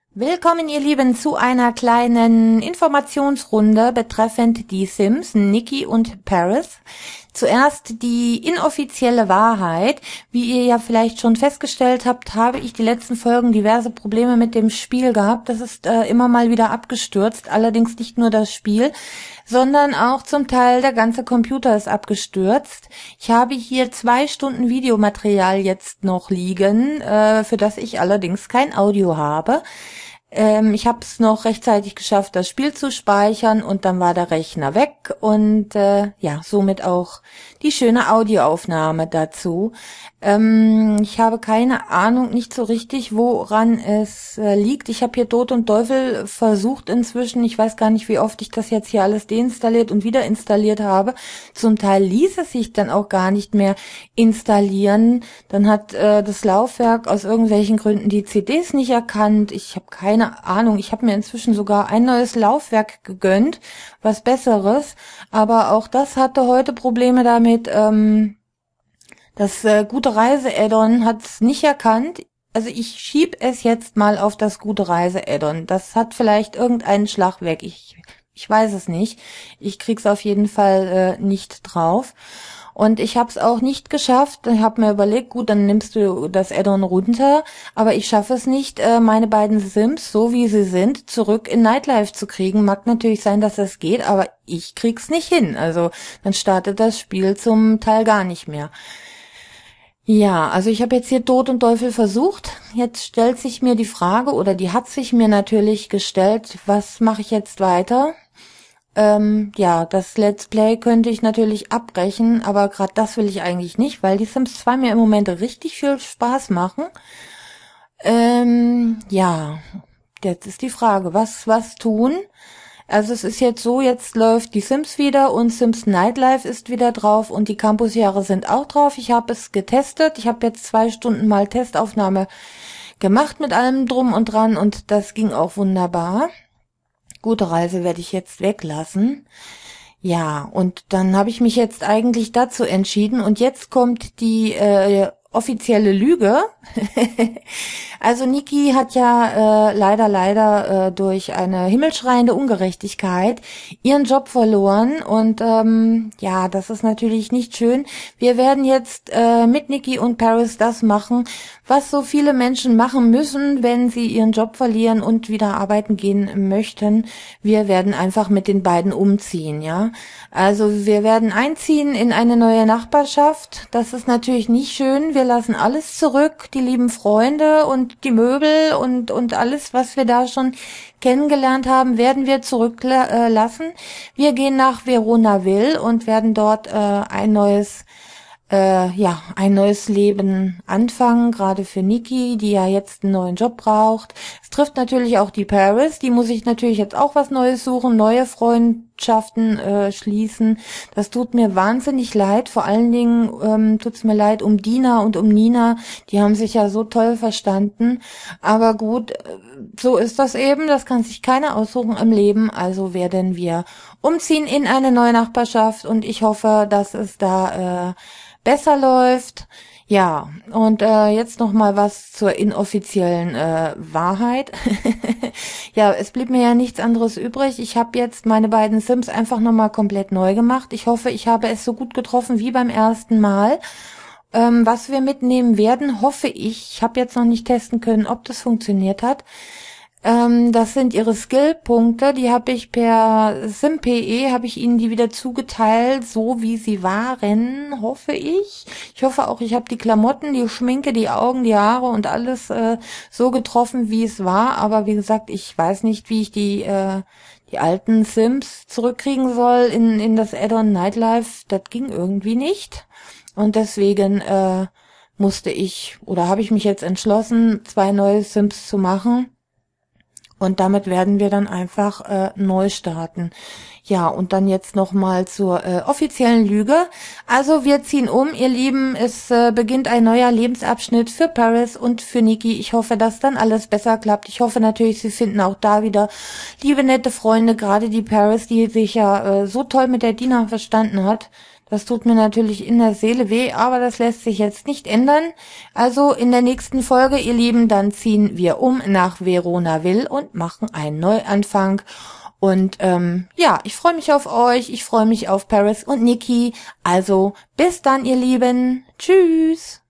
Willkommen, ihr Lieben, zu einer kleinen Informationsrunde betreffend die Sims, Nikki und Paris. Zuerst die inoffizielle Wahrheit. Wie ihr ja vielleicht schon festgestellt habt, habe ich die letzten Folgen diverse Probleme mit dem Spiel gehabt. Das ist immer mal wieder abgestürzt, allerdings nicht nur das Spiel, sondern auch zum Teil der ganze Computer ist abgestürzt. Ich habe hier 2 Stunden Videomaterial jetzt noch liegen, für das ich allerdings kein Audio habe. Ich habe es noch rechtzeitig geschafft, das Spiel zu speichern und dann war der Rechner weg und ja, somit auch die schöne Audioaufnahme dazu. Ich habe keine Ahnung, nicht so richtig, woran es liegt. Ich habe hier Tod und Teufel versucht inzwischen. Ich weiß gar nicht, wie oft ich das jetzt hier alles deinstalliert und wieder installiert habe. Zum Teil ließ es sich dann auch gar nicht mehr installieren. Dann hat das Laufwerk aus irgendwelchen Gründen die CDs nicht erkannt. Ich habe keine Ahnung. Ich habe mir inzwischen sogar ein neues Laufwerk gegönnt, was Besseres. Aber auch das hatte heute Probleme damit. Das Gute Reise-Add-on hat es nicht erkannt. Also ich schieb es jetzt mal auf das Gute Reise-Add-on. Das hat vielleicht irgendeinen Schlag weg. Ich weiß es nicht. Ich krieg's auf jeden Fall nicht drauf. Und ich habe es auch nicht geschafft. Ich habe mir überlegt, gut, dann nimmst du das Add-on runter. Aber ich schaffe es nicht, meine beiden Sims, so wie sie sind, zurück in Nightlife zu kriegen. Mag natürlich sein, dass das geht, aber ich krieg's nicht hin. Also dann startet das Spiel zum Teil gar nicht mehr. Ja, also ich habe jetzt hier Tod und Teufel versucht. Jetzt stellt sich mir die Frage, oder die hat sich mir natürlich gestellt, was mache ich jetzt weiter? Ja, das Let's Play könnte ich natürlich abbrechen, aber gerade das will ich eigentlich nicht, weil die Sims 2 mir im Moment richtig viel Spaß machen. Ja, jetzt ist die Frage, was tun? Also es ist jetzt so, jetzt läuft die Sims wieder und Sims Nightlife ist wieder drauf und die Campusjahre sind auch drauf. Ich habe es getestet. Ich habe jetzt 2 Stunden mal Testaufnahme gemacht mit allem drum und dran und das ging auch wunderbar. Gute Reise werde ich jetzt weglassen. Ja, und dann habe ich mich jetzt eigentlich dazu entschieden und jetzt kommt die offizielle Lüge. Also Nikki hat ja leider durch eine himmelschreiende Ungerechtigkeit ihren Job verloren und ja, das ist natürlich nicht schön. Wir werden jetzt mit Nikki und Paris das machen, was so viele Menschen machen müssen, wenn sie ihren Job verlieren und wieder arbeiten gehen möchten. Wir werden einfach mit den beiden umziehen, ja. Also wir werden einziehen in eine neue Nachbarschaft. Das ist natürlich nicht schön. Wir lassen alles zurück, die lieben Freunde und die Möbel und alles, was wir da schon kennengelernt haben, werden wir zurücklassen. Wir gehen nach Veronaville und werden dort ein neues Leben anfangen, gerade für Nikki, die ja jetzt einen neuen Job braucht. Es trifft natürlich auch die Paris, die muss ich natürlich jetzt auch was Neues suchen, neue Freundschaften schließen. Das tut mir wahnsinnig leid, vor allen Dingen tut's mir leid um Dina und um Nina, die haben sich ja so toll verstanden. Aber gut, so ist das eben, das kann sich keiner aussuchen im Leben, also werden wir umziehen in eine neue Nachbarschaft und ich hoffe, dass es da besser läuft. Ja, und jetzt noch mal was zur inoffiziellen Wahrheit. Ja, es blieb mir ja nichts anderes übrig. Ich habe jetzt meine beiden Sims einfach noch mal komplett neu gemacht. Ich hoffe, ich habe es so gut getroffen wie beim ersten Mal. Was wir mitnehmen werden, hoffe ich. Ich habe jetzt noch nicht testen können, ob das funktioniert hat. Das sind ihre Skillpunkte, die habe ich per Sim.pe, habe ich ihnen die wieder zugeteilt, so wie sie waren, hoffe ich. Ich hoffe auch, ich habe die Klamotten, die Schminke, die Augen, die Haare und alles so getroffen, wie es war. Aber wie gesagt, ich weiß nicht, wie ich die alten Sims zurückkriegen soll in das Add-on Nightlife. Das ging irgendwie nicht. Und deswegen habe ich mich jetzt entschlossen, 2 neue Sims zu machen. Und damit werden wir dann einfach neu starten. Ja, und dann jetzt nochmal zur offiziellen Lüge. Also wir ziehen um, ihr Lieben. Es beginnt ein neuer Lebensabschnitt für Paris und für Nikki. Ich hoffe, dass dann alles besser klappt. Ich hoffe natürlich, sie finden auch da wieder liebe, nette Freunde. Gerade die Paris, die sich ja so toll mit der Dina verstanden hat. Das tut mir natürlich in der Seele weh, aber das lässt sich jetzt nicht ändern. Also in der nächsten Folge, ihr Lieben, dann ziehen wir um nach Veronaville und machen einen Neuanfang. Und ja, ich freue mich auf euch, ich freue mich auf Paris und Nikki. Also bis dann, ihr Lieben. Tschüss.